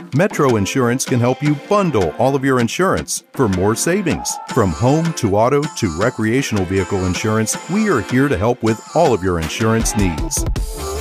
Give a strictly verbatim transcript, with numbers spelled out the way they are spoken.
Metro Insurance can help you bundle all of your insurance for more savings. From home to auto to recreational vehicle insurance, we are here to help with all of your insurance needs.